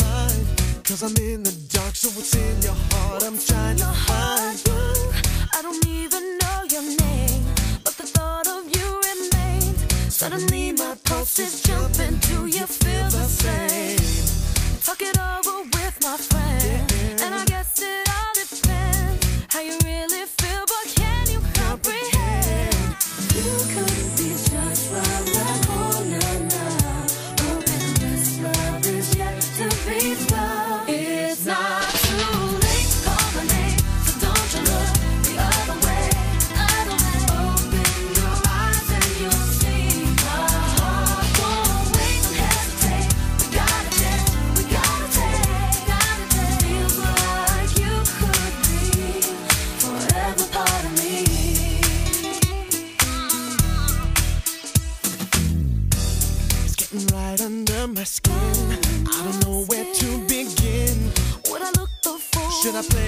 mind, 'cause I'm in the dark, so what's in your heart I'm trying to find. I don't even know your name, but the thought of you remains. Suddenly my pulse is jumping. Do you feel the same? Talk it over with my friend, and I guess it all depends how you really feel, but can you comprehend? You could be just right, like oh na na. Hoping this love is yet to be found. It's not too late to call my name, so don't you look the other way. Open your eyes and you'll see my heart won't wait and hesitate. We gotta take. Feels like you could be forever part of me. It's getting right under my skin. I don't know where to begin. Would I look the fool? Should I play